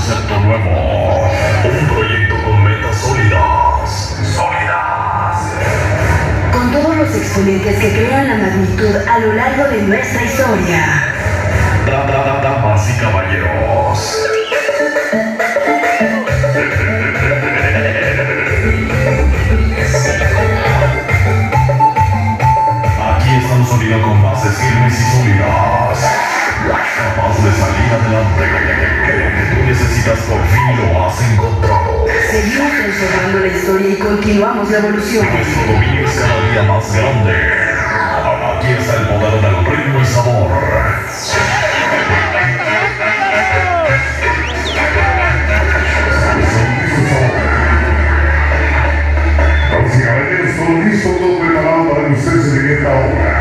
concepto nuevo. Un proyecto con metas sólidas. Con todos los exponentes que crean la magnitud a lo largo de nuestra historia. Damas y caballeros. Aquí está un sonido con bases firmes y sólidas. Capaz de salir adelante. Tú necesitas, por fin lo has encontrado. Seguimos transformando la historia y continuamos la evolución. Nuestro dominio es cada día más grande. Aquí está el poder del ritmo y sabor. Damas y caballeros, todo listo, todo preparado para que usted se divierta ahora.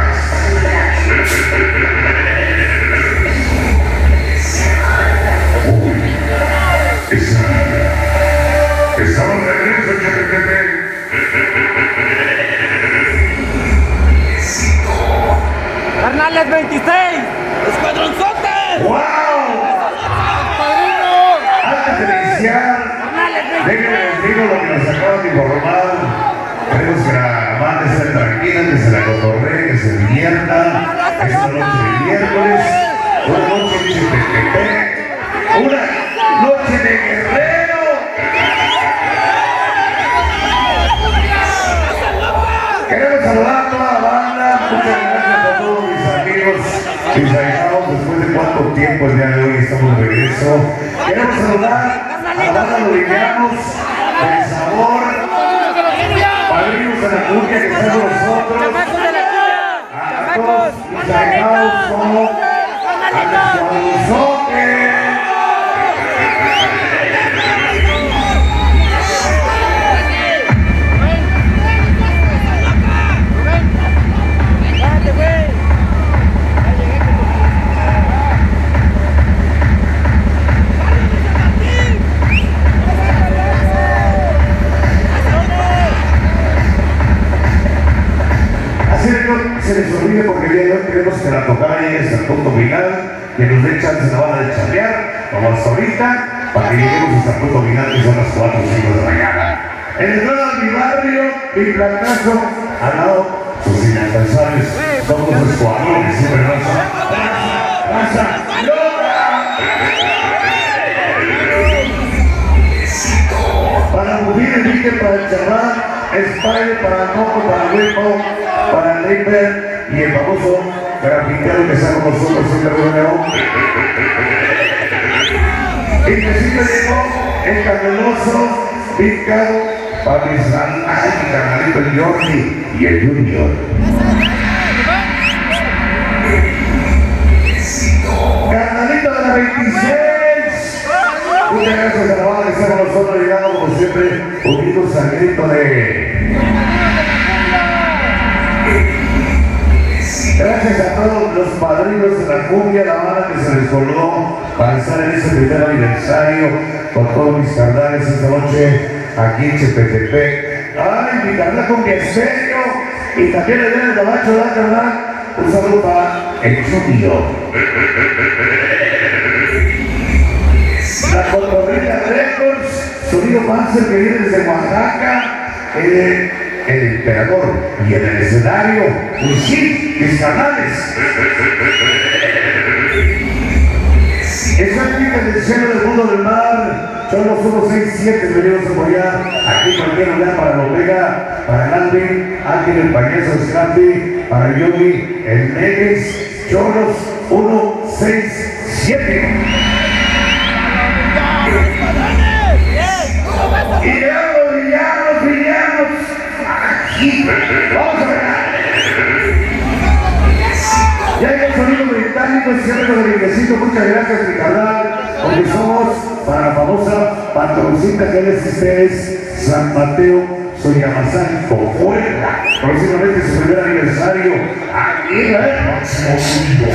Estamos de regreso, Chapetete. ¡Carnales 26! ¡Escuadronzote! ¡Wow! Antes de iniciar, déjenme les digo lo que nos acaban de informar. Queremos que la banda esté tranquila, que se la cotorree, que se divierta. Esta noche de miércoles, una noche de Chapetete, una noche de Guerrero. Queremos saludar a toda la banda. Muchas gracias a todos mis amigos, mis allegados. Después de cuánto tiempo el día de hoy estamos de regreso. Queremos saludar a la banda Los Villanos, El Sabor, padrinos de la cumbia que están con nosotros. A todos mis allegados como Alex Guadalupe. Se les olvide porque el día de hoy queremos que la tocada llegue hasta el punto final, que nos dé chance la banda de chambear, como hasta ahorita, para que lleguemos hasta el punto final, que son las 4 o 5 de la mañana. En el lado de mi barrio, mi plantazo, al lado, sus inalcanzables, todos los escuadrones, siempre raza, para Mubir, Enrique, para el Charrán, Spider, para el Coco, para el Hueco, para el Ripper y el famoso grafitero que está con nosotros en el León. Y que siempre llegó el Candeloso, Picado, para mis mi carnalito el Jordi y el Junior. Carnalito de la 26. Muchas gracias a la banda que está con nosotros, llegando como siempre, unidos al grito de... Gracias a todos los padrinos de la cumbia, la banda que se les colgó para estar en este primer aniversario con todos mis carnales esta noche aquí en Chapetepec. ¡Ay, mi carnal cumbiasteño! Y también el día del gabacho, ¿verdad, carnal? Un saludo para el Junior. La Cotorrilla Records, sonido Panzer que viene desde Oaxaca, el emperador y en el escenario, pues sí, mis canales. Esa chica del cielo del mundo del mar, son los 167 venimos a apoyar aquí cualquier lugar para la Omega, para el Alvin, Ángel el payaso Scrappy, para el Yogi, el Neves, Choros 167. Y villanos, aquí, vamos a ver. Ya hay el sonido británico, siempre con el gritecito, muchas gracias mi carnal, porque somos para la famosa patroncita que les ustedes, San Mateo, Soyamazán, Puebla. Próximamente su primer aniversario, aquí en el máximo sonido.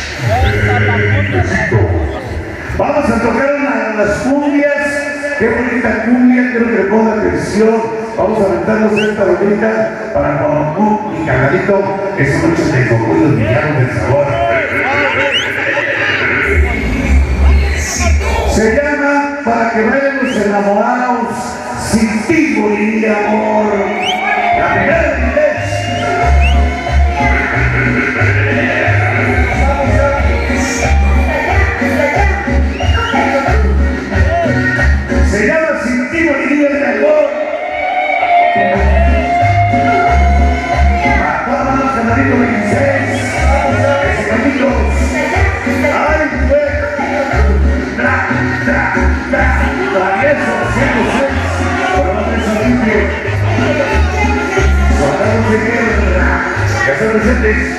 Vamos a tocar una de las cumbias. Qué bonita cumbia, quiero que le ponga atención. Vamos a aventarnos esta bonita para Guamacú y Carnalito. Esa noche de Coco y los villanos del sabor. Se llama Para que vayamos enamorados, sin ti moriría amor. La primera vez. Se llama Sin ti moriría el amor. Para todas las canalitos 26. Ese camino. Ay, güey. Travieso, 106. Por la mesa limpio. Soldados de guerra. Ya se presentes.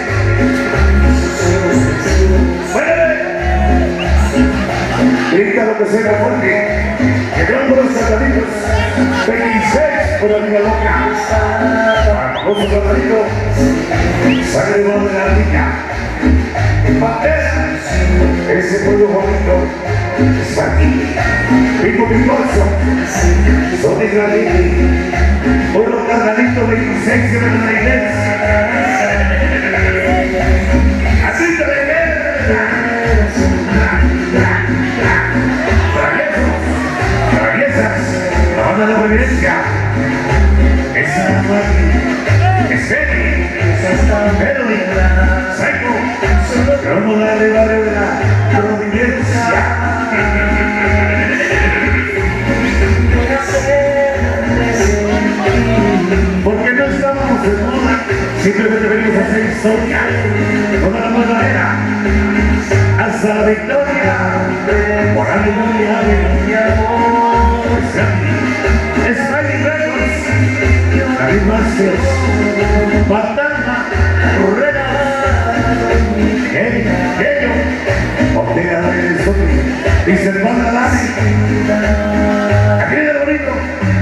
Grita lo que sea fuerte. Que no por los sacaditos. 26 por la vida loca. Para famoso sacadito. Sale de la niña. Banderas. Ese pueblo bonito está aquí. Vivo Picoso. Son de Granini. Pueblo cargadito 26 de la iglesia. Así te le traviesas, la banda de obediencia. Esa es Eri, Melody, Psycho, cromo de arriba de la providencia. Porque no estamos de moda, simplemente venimos a hacer historia. Toda la nueva era, hasta la victoria. Por aleluya de mi amor. Smiley Records, David Masters, Batana, Correra, Genio, Ortega de Soto, dice el Banda Lani. Aquí viene el bonito.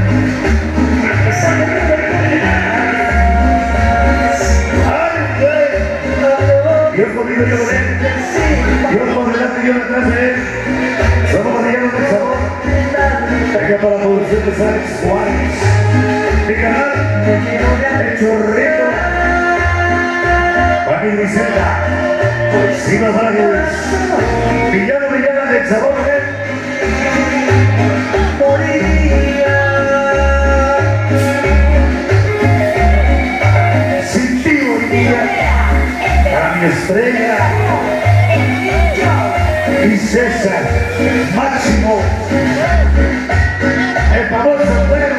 Ay, güey. Dios conmigo, yo con él. Dios por delante y yo detrás de él. Somos guardianos del sabor. Venga para la producción de Alex Juárez. Mi canal, El Chorrito. Juan y Vicenta. Sima Vargas. Villana del sabor de él. Sin ti moriría. Para mi estrella. Y César Máximo, el famoso güero.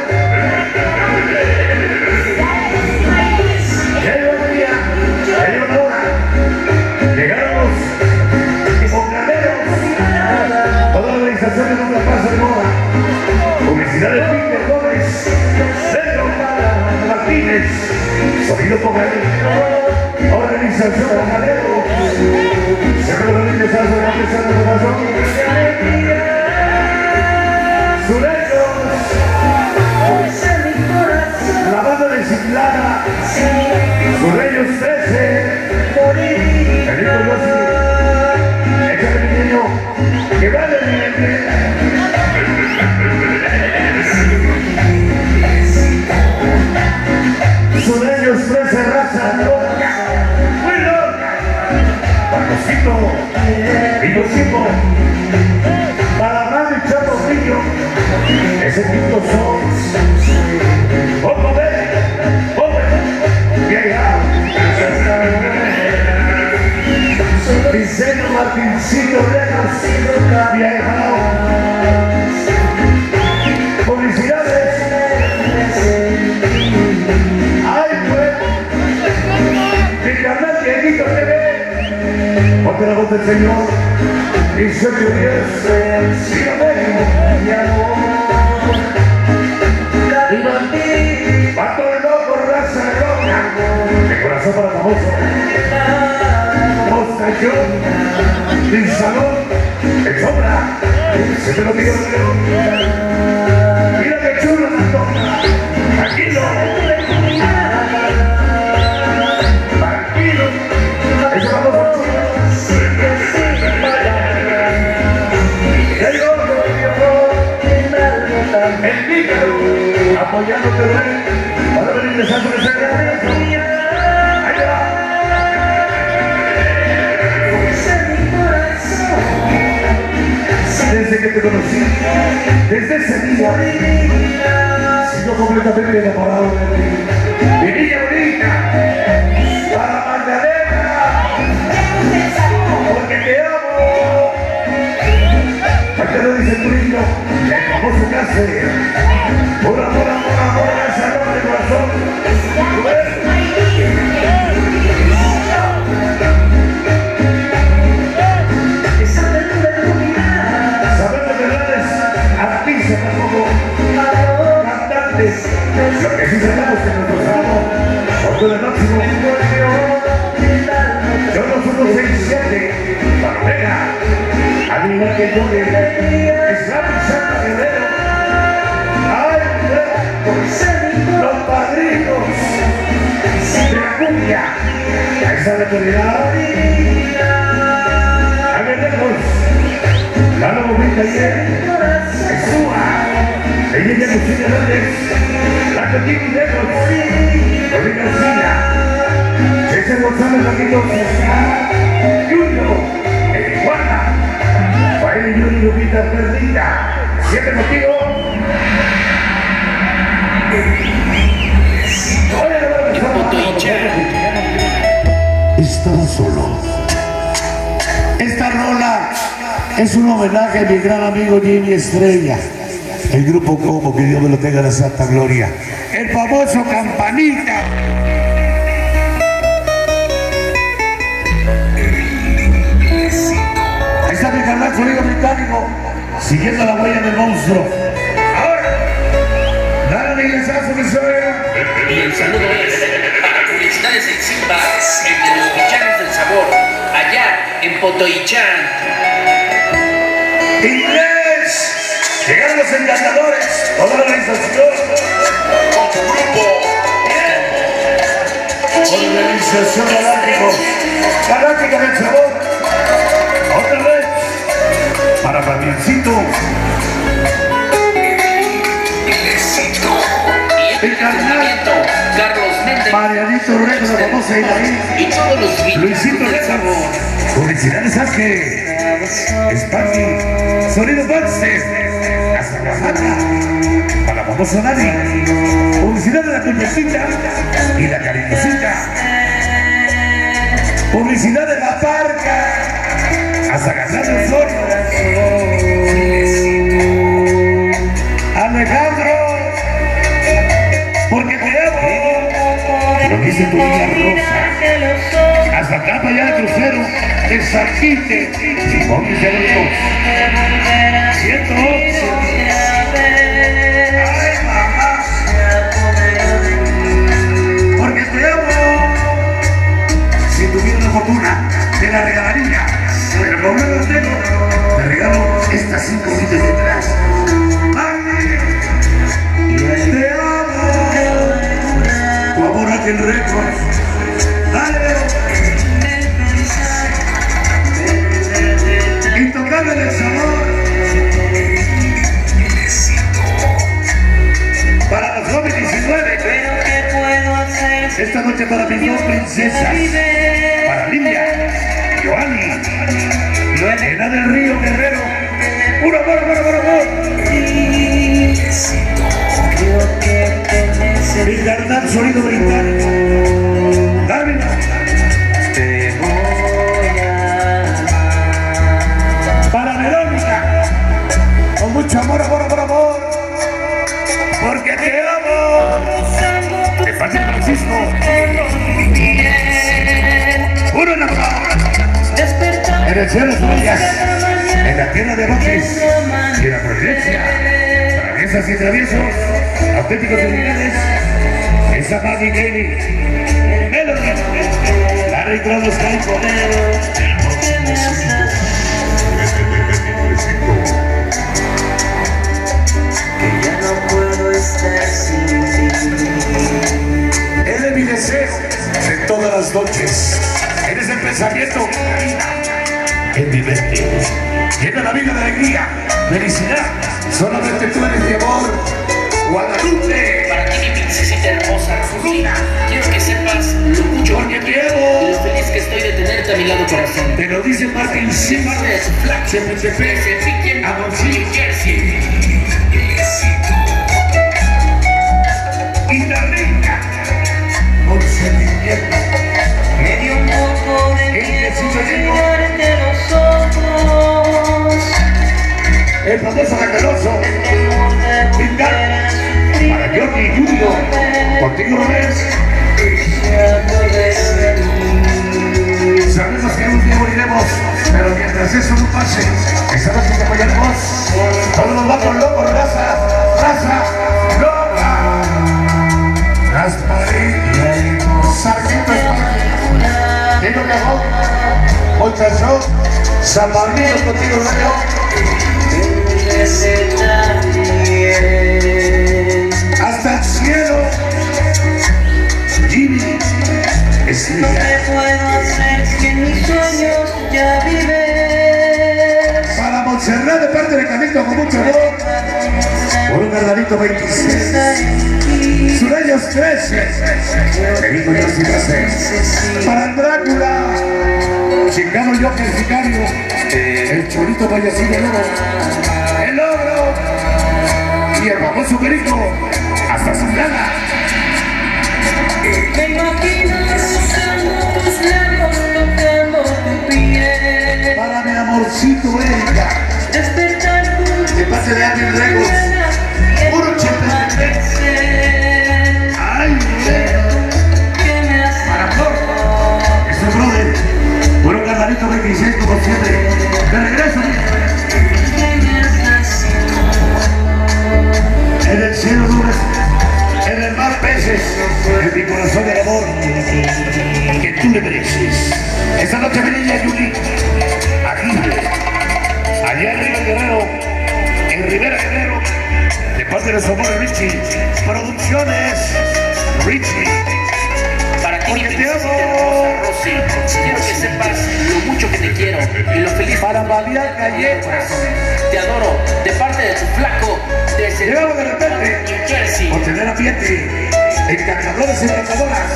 Ya llegó el día, ya llegó la hora. Llegaron los bocaderos. Toda la organización de Nunca Pasa de Moda. Publicidad de Peter Gómez, Pedro Martínez, Sonido Bocaderos, Organización Bocaderos. Seguramente estás organizando la razón. Sureños, la banda de Chiclana, Sureños 13, Felipe Rossi, échale mi niño, que vale mi niño. Sureños 13, raza loca, muy loca. Pacosito, Picosito, para Radio Chato Río, ese quinto son, pobre, vieja, Vicente Martincito Renos, vieja, publicidades, ay pues, mi canal Dieguito TV. Porque la voz del Señor y se te hubiese sido mi amor. Y Martín, pato de loco, raza loca, de corazón para famoso. Mostachón, mi salón, en sombra, se te lo digo. Mira que chulo, tranquilo. Ese famoso chulo. El Pícaro, apoyándote, para venir de Santo de Santiago. Ahí va. Desde que que te conocí, desde ese día, sigo completamente enamorado de ti. Mi niña bonita, para Magdalena, porque te amo. ¿Para qué lo dice tu niño? El famoso case. Por amor, amor, amor, ese amor de corazón. Lo que sí sabemos que nuestro salón, cuando de máximo, yo no somos 6-7, Palomera, amiga que llore, es la pisada guerrero, ay, los padrinos de la cumbia, a esa autoridad, a ver lejos, la lobita y ella ya no tiene Hernández, la Coquín Lejos, Rodríguez García, César González Ramírez, Junior, el Iguana, Baile Junior Lupita Perdita, siempre contigo. Estaba solo. Esta rola es un homenaje a mi gran amigo Jimmy Estrella. El grupo Como, que Dios me lo tenga en la santa gloria. El famoso Campanita. Ahí está mi canal sonido británico, siguiendo la huella del monstruo. Ahora, dale un ingresazo que soy. Y el saludo es para Publicidades en Simba, el de los Villanos del Sabor, allá en Potoichán. Inglés. Llegaron los encantadores, toda la organización, Con tu grupo. organización galáctica del sabor, otra vez, para Fabiancito, Y el entrenamiento, Carlos Méndez. Marianito Rejo, la famosa Hidalgo. Y todos los Villanos Luisito del Rejo. Sabor. Publicidades Ángel, Sparky, Sonido Baxter, hasta Oaxaca, para famoso Dani, publicidad de la Cuñecita y la Cariñosita, publicidad de la Parca, hasta Ganando el Zorro, Alejandro, porque te amo, lo dice tu niña rosa, hasta Tapa ya de Crucero, de Saquite, y con mis amigos, 108. Ay, mamá, porque te amo. Si tuviera la fortuna, te la regalaría, pero como no la tengo, te regalo estas 5 vidas detrás. Ay, te amo, tu amor a aquel récord. Dale. Intocable del sabor. Para los jóvenes 19. Esta noche para mis dos princesas. Para Lilia, Joanny, Elena del Río Guerrero. ¡Puro amor, amor, amor, amor! Mi carnal sonido británico. Darwin. Para Verónica, con mucho amor, amor, amor, amor, porque te amo. De parte de Francisco, puro enamorado. En el cielo de Bellas, en la tierra de Bajes y en la Providencia, traviesas y traviesos, auténticos criminales, esa Maggie Kelly, Melody, Larry Cronos Caico. Él es mi deseo de todas las noches. Eres el pensamiento en mi mente. Llena la vida de alegría, felicidad. Solamente tú eres mi amor. Guadalupe. Para ti, mi princesita hermosa, Rosy, quiero que sepas lo mucho que te amo y lo feliz que estoy de tenerte a mi lado, corazón. Te lo dice Martin De Sim, parte de su flaco, CPTP, Piquen, Agoncillo, New Jersey. y la rica. Once de invierno. Me dio un poco de miedo mirarte los ojos. El famoso Racaroso. Pintar. Para Jordi Junior. Contigo, Robert. Sabemos que un día moriremos, pero mientras eso no pase, esa noche te apoyaremos. Todos nos vamos locos, raza, raza, loca. Gasparín, Sargento Esparta, Tino Cajón, Muchacho, San Pablito, contigo, Rayo. Hasta el cielo, Jimmy, Smith. ¿Qué puedo hacer si en mis sueños ya vives? Para Montserrat de parte de Camito con mucho amor. Por un Cardanito 26. Sureños 13. Benito yo sí 13. Para el Drácula. Chingado Joker Sicario. El Cholito Vallecillo el Oro. El Ogro. Y el famoso Perico. Hasta su plana. Me imagino rozando tus labios, tocando tu piel. Para mi amorcito Erika. Despertar juntos De parte de Ángel Dragos. Puro chepe. Ay, que me hace para Flor. Este brother. Puro Cardanito 26 como siempre. De regreso. En el cielo nubes, en el mar peces, en mi corazón el amor que tú le mereces. Esta noche venía Yuli, aquí, allá arriba en Guerrero, en Rivera Guerrero, de parte de su amor Richie, Producciones, Richie. Para ti, mi Porque te princesita amo. hermosa, Rosy, quiero que sepas lo mucho que te quiero y lo feliz Para que Fabián estoy de Gallegos. corazón. Te adoro, de parte de tu flaco, desde Llegamos de repente, New Jersey. por tener ambiente, encantadores y encantadoras.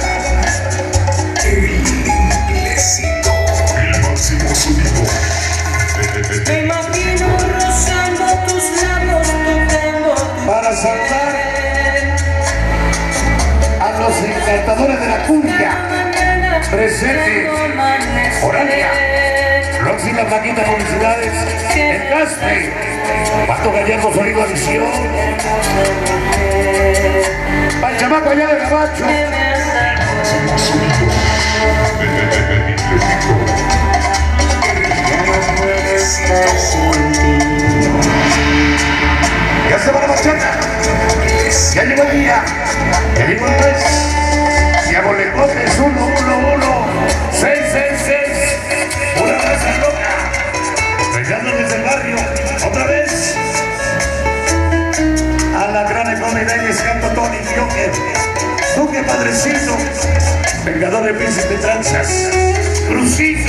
El máximo sonido. Me imagino rozando tus labios, tocando tu Para saludar a los encantadores de la cumbia, presente, Oralia, Roxy La Maquita Publicidades, El Caspe, Pato Gallardo Sonido Adición, Panchamaco allá de Gabacho, Máximo sonido. ya se va la bachata, ya llegó el día, ya llegó el mes, ya bolecotes 1, 1, 1, 6, 6, 6, una raza loca, regando desde el barrio, otra vez, a la gran economía y canto Tony Joker, Duque Padrecito, Vengador de Príncipe de Tranzas, Crucito,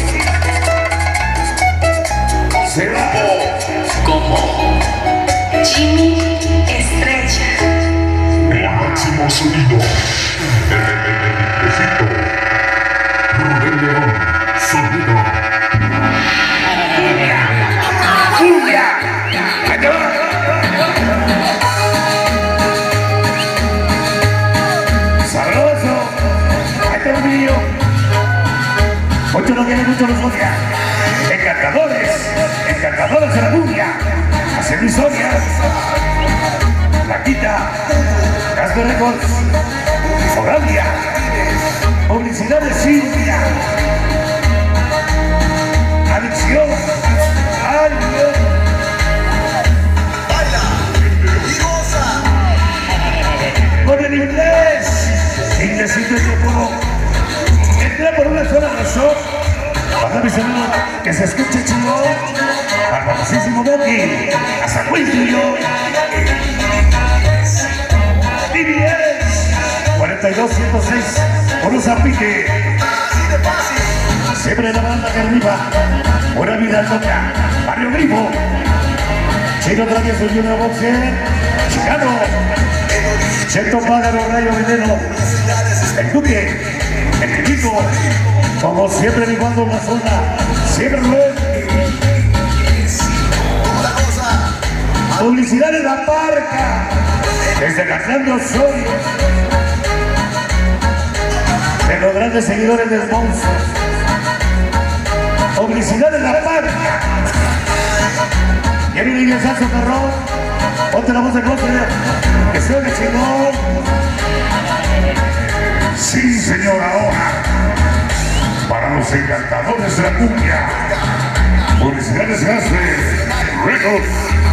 se va. Como Jimmy Estrella. El máximo sonido. Rubén León. Sonido. ¡Cumbia! ¡Ahí te va! ¡Sabroso! ¡Ahí te va mío! Mucho no quiere, mucho los odia. Encantadores, encantadores de la cumbia. Hacer mis odias. Paquita, Casco Records, Oralia, publicidad de Silvia. Adicción. ¡Ay, Dios! Con el inglés, inglesito yo puedo entrar por una sola razón. Baja mis amigos, que se escuche chido. Al famosísimo Doki, a San Luis y yo. TBS 42-106, por un zapique. Siempre la banda que arriba, buena vida loca, Barrio Grifo. Chino Travieso y una boxer. Chicano, Cheto Pájaro, Rayo Veneno, el Duque, el Chico, como siempre rifando en la zona, siempre lo es. Publicidad en La Parca, desde Cajando Osorio, de los grandes seguidores del monstruo. Publicidad en La Parca. Ya viene el Sanso Carrón, ponte la voz del monstruo, que suene chingón. Sí, señor, ahora, para los encantadores de la cumbia, publicidades Gasper Records,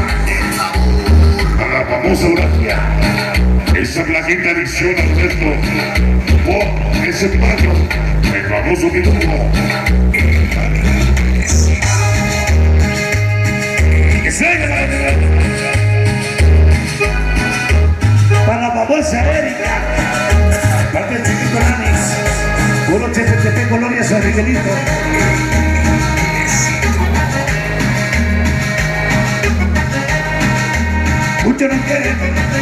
a la famosa Uratia, esa plaquita edición Alberto, o ese pato, el famoso Pituco. Que salga Para la famosa Erika, parte del Chiquito Ranis, 183 Colonia San Miguelito. Muchos no quieren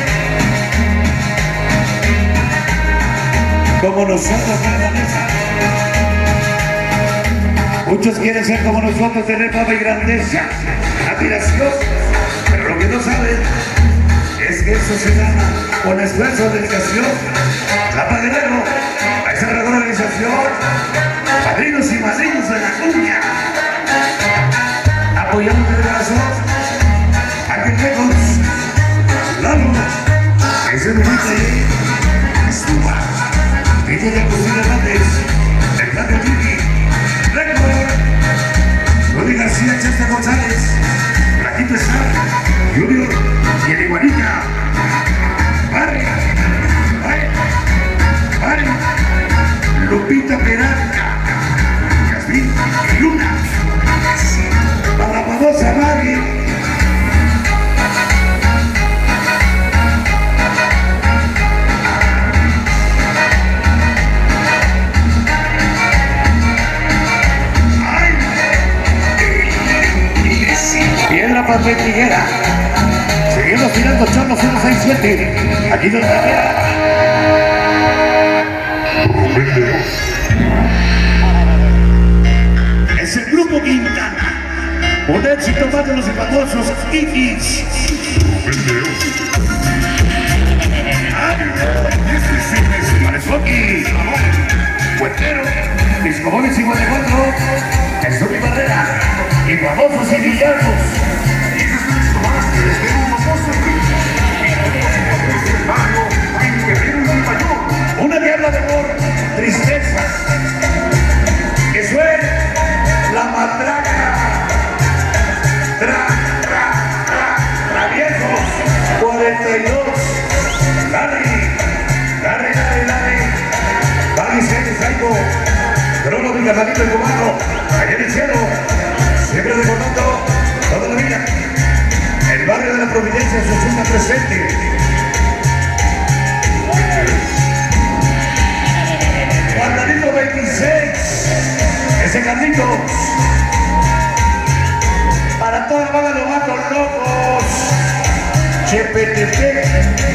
como nosotros, muchos quieren ser como nosotros, tener fama y grandeza, admiración, pero lo que no saben es que eso se gana con esfuerzo, dedicación. La Padrero, a esa gran organización, padrinos y madrinos de la cumbia, apoyando de corazón a que lejos, Lalo, ese momento ahí, estuva, que tiene posible Hernández, el plan de Vivi, Récord, Rudy García, Chester González, Blanquito Star, Junior y el Iguanita, Lupita Peralta, Yasmín y Luna, para la famosa Mari. Piedra, papel, tijera. Seguimos tirando chorros 167. Aquí no está. Es el grupo Quintana, un éxito más de los famosos Ikis. Maresfoki, Puentero, Discobones 54, Jesús Barrera y famosos y villanos. Una guerra de amor, tristeza, que suene la matraca, traviesos, 42, Larry, Vicente Saico, Crono mi carnalito el cubano, allá en el cielo, siempre recordando toda la vida, el barrio de la Providencia se sienta presente. Carnalito 26, ese Carlitos, para toda la banda de los Matos Locos, Chepetepec,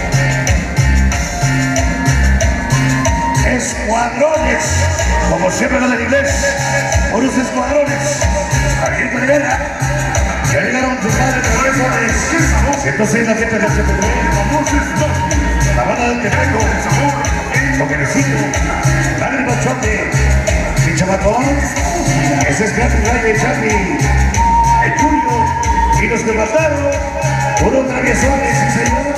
escuadrones, como siempre lo del inglés, unos escuadrones, aquí en Rivera, ya llegaron sus padres de Lorezones, 106 la gente de Chepetepec, la banda del Quevedo, Toquenecito, Dale el Bachote, mi chamacón, ese es Gratis Rayo y Charlie, el Julio y los que mataron, unos traviesones, sí señor.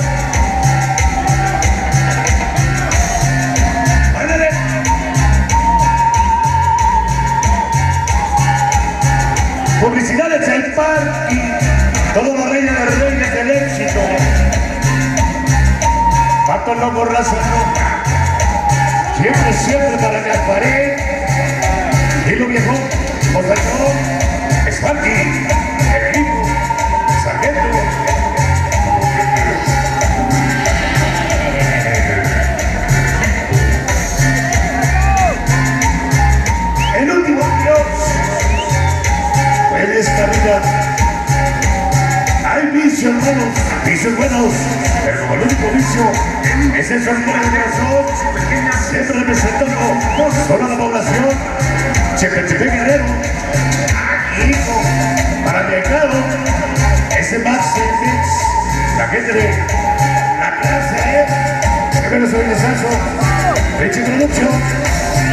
¡Ándale! Publicidades El Parque, toda la reina de reyes del éxito. Pato Loco, raza loca. Siempre para Gasparé, Hilo Viejo, Mosalcón, Sparky, el equipo, Sargento. El último Dios fue de esta vida. Hay vicio, hermanos. Vicios buenos, pero como el único vicio es el sonido del corazón, siempre representando toda la población, Chepechepe Guerrero, hijo, para el mercado, ese Max Mix, la gente de la clase, primero soy de Sanso, Leche Producción.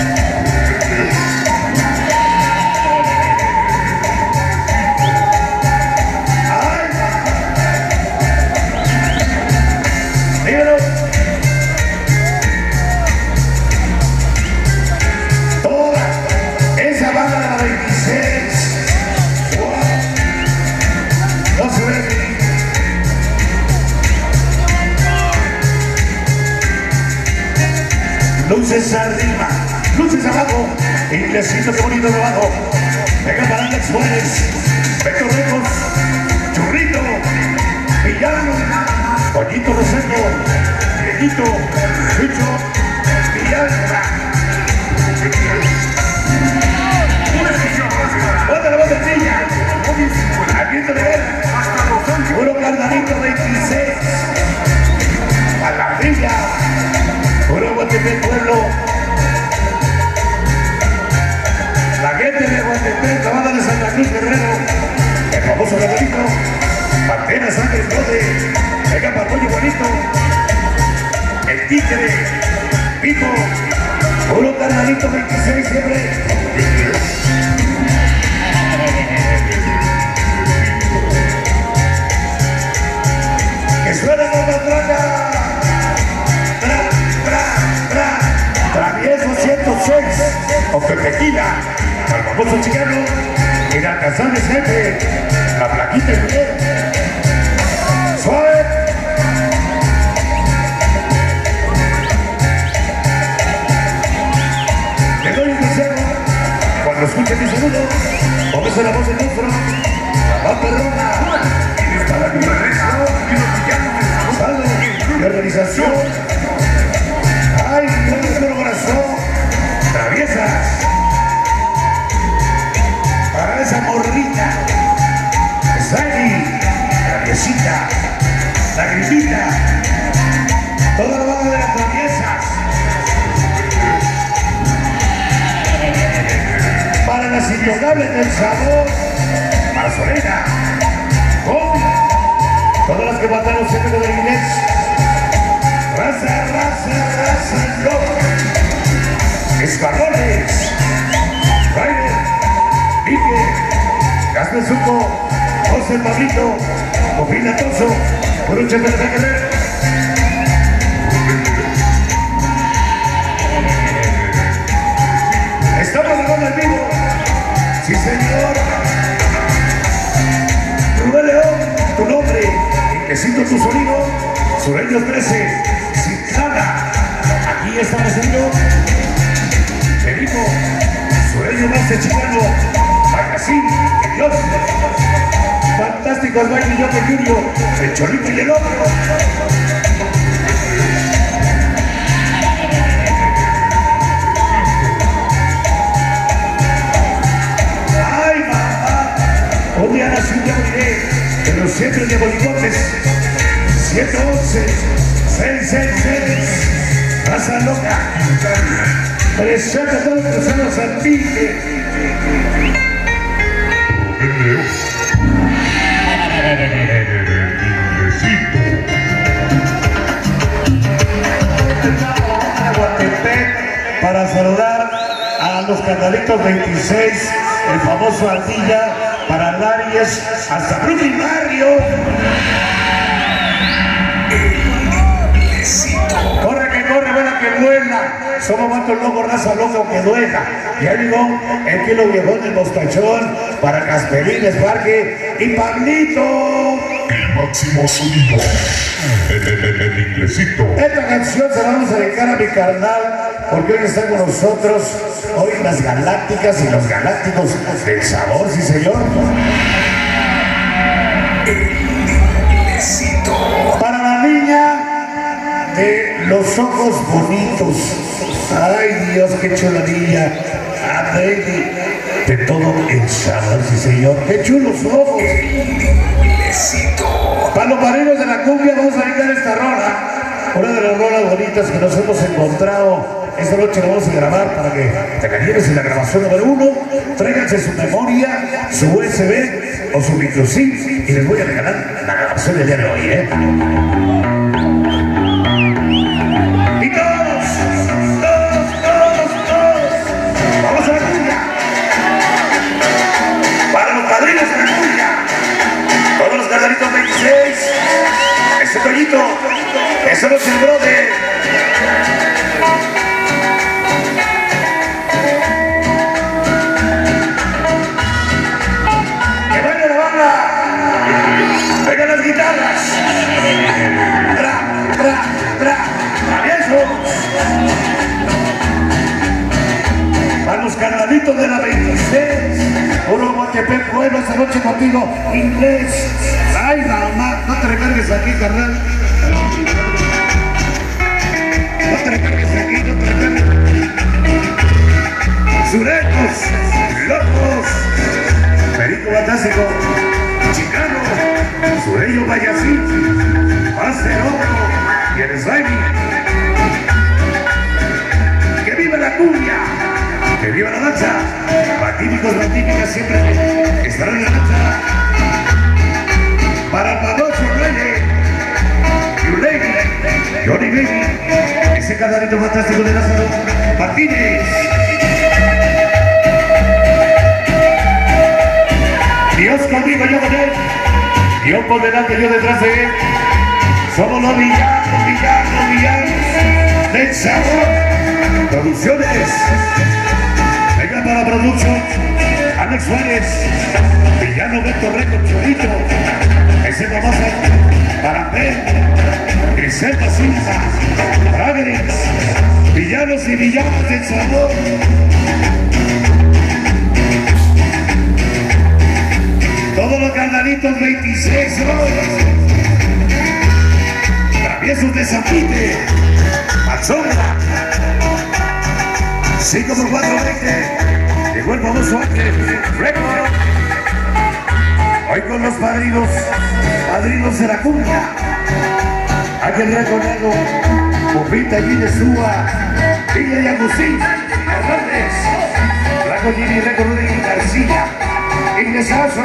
Luces arriba, luces abajo, inglesito que bonito de abajo. Venga para Alex Juárez, Beto Ricos, Churrito, Villano, Pollito Roseto, Viejito, Chucho, Villalba. ¡Bota la botella! Aquí te ven, puro carnalito 26, a la villa. Puro Guatepec, pueblo. La gente de Guatepec, la banda de Santa Cruz Guerrero, el famoso Gatorito, Pantera, Sangre, Flote, venga para Pollo Bonito, el Tigre, Pico, puro carnalito 26 siempre. Que suene la matraca. Travieso 106, o Tequila, al famoso chicano, inalcanzable jefe, la plaquita y mujer. Suave. Le doy un consejo, cuando escuche mi saludo, póngase la voz del monstruo, la más perrona, para mi regreso, salud y organización. ¡Ay, no corazón! Traviesas. Para esa morrita. Sally, traviesita, la gripita. Toda la banda de las traviesas. Para las intocables del sabor. Para Solena. Con todas las que mataron siempre con el inglés. Raza, loca. Escarrones. Ryder. Vique. Gaspe Suco. José Pablito. Copina Toso. Por un chepe de Guerrero. Estamos grabando en vivo. Sí, señor. Rubén León, tu nombre. Necesito tu sonido. Sureños 13. Citlana. Aquí estamos viendo. Venimos. Sureño más de Chicano. Magazín. Dios. Fantásticos bailes yo que Julio. El Cholito y el otro. Un día nací, un día moriré, pero siempre de bolicotes. 111, 666, raza loca. Presenta a todos los años al pique. Para saludar a los Candalitos 26, el famoso Ardilla. Para Laries, hasta Brooklyn Barrio. Corre que corre, vuela que vuela. Somos matos locos, raza loca que duela. Ya llegó el kilo viejón del mostachón para Casperines, Parque y Pablito. El máximo sonido. El inglesito. Esta canción se la vamos a dedicar a mi carnal, porque hoy está con nosotros, hoy las galácticas y los galácticos del sabor, sí señor. Para la niña de los ojos bonitos. Ay Dios, qué chuladilla. A baby, de todo el sabor, sí señor. Qué chulos ojos. Para los marinos de la cumbia vamos a dedicar esta rola. Una de las rolas bonitas que nos hemos encontrado. Esta noche lo vamos a grabar para que te lleves en la grabación número 1. Tráiganse su memoria, su USB o su microSIM y les voy a regalar la grabación del día de hoy, ¿eh? Y todos. Vamos a la cumbia. Para los padrinos de la cumbia. Todos los carnalitos 26. Ese Toñito. Ese no es el brother. Vengan las guitarras. ¡Traviesos! Para los carnalitos de la 26. Puro Guatepec, bueno, esta noche contigo. Inglés. Ay, mamá, no te recargues aquí, carnal. No te recargues aquí, no te recargues. Surecos, locos. Perico Fantástico. Chicano, Sureño Payasín, Master Oro y el Slimy. ¡Que viva la cumbia! ¡Que viva la danza! Magníficos, magníficas siempre estarán en la danza. Para Padocho Reyes, You Lady, Johnny Baby, ese carnalito fantástico de Lázaro Martínez. Dios conmigo, yo con él. Dios por delante, yo detrás de él. Somos los villanos del sabor. Producciones. Venga para la producción. Alex Suárez. Villano Beto Record Chorito. Ese famoso Parapel. Griselda Silva. Braverix. Villanos y villanos del sabor. Todos los carnalitos 26 horas. Traviesos de Zapite. Mazorra. 5x420. Llegó el famoso Ángel Record. Hoy con los padrinos de la cumbia. Ángel Recordago. Pupita Gine Súa. Villa y Agustín Hernández. Blanco Gini Record y García. Ingresazo.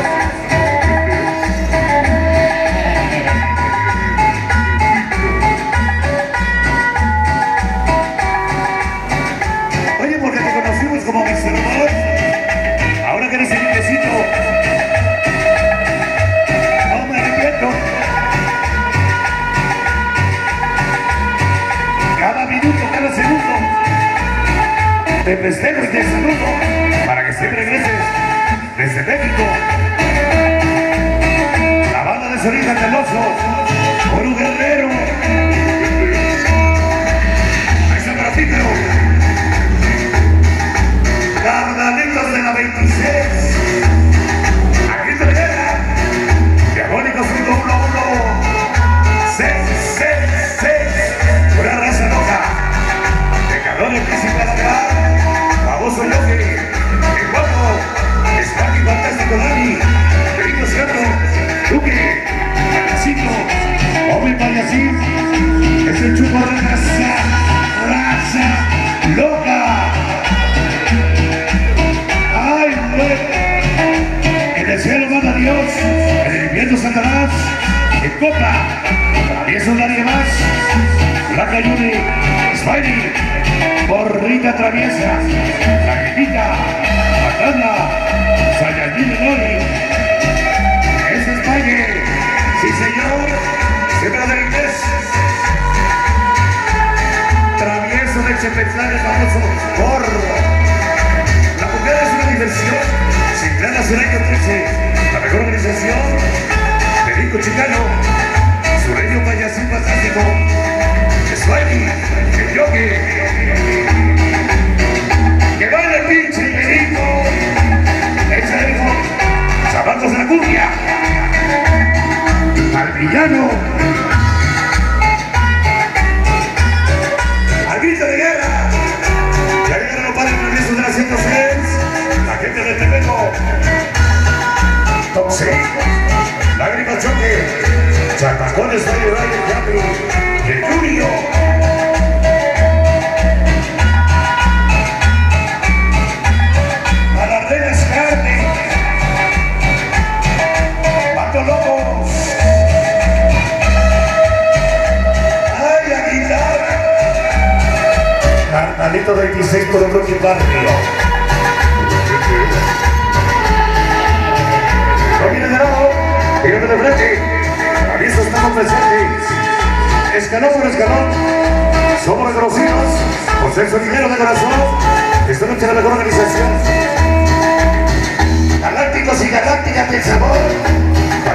Oye, porque te conocimos como Mr. Robot. Ahora que eres el indecito. No me arrepiento. Cada minuto, cada segundo. Te festejo y te saludo. Para que siempre regreses. Desde México, la banda de Solita del Oso, Oro Guerrero, ese grafitero, carnalitos de la 26, aquí te llega, Diabólicos 111, 666, una raza loca, pecadores principal acá, famoso Yogi, el guapo. Esparky Fantástico Dani, Perico Cerro, Duque, Payasito, Hombre Payasín, es el chupo de raza loca. Ay, güey. En el cielo manda Dios, en el infierno Satanás, en copa, travieso nadie más, Blanca Yuri, Spidey, Borrita Traviesa, La Gripita, Matana, Sayayín Lori, es España, sí señor, siempre de inglés. Travieso de Chepetlar, el famoso gorro. La mujer es una diversión, Central Nacional 13, la mejor organización, Perico Chicano, Sureño Payasín Fantástico, Swaggy, el Yogi, que baila el pinche Perico. Zapatos de la cumbia. Al villano. Al grito de guerra. Ya llegaron los padres de la 106. La gente de Tepeco. Top 6. Lágrima Choque. ¿Dónde está el Rayo Happy? De Julio. A las Renas Carne. Pato Lobos. Ay, la guitarra. Carnalito 26 por otro Barrio. No viene de lado, viene de frente. Aviso, estamos presentes. Escalón por escalón. Somos reconocidos por ser sonidero de corazón. Esta noche la mejor organización. Galácticos y galácticas del sabor.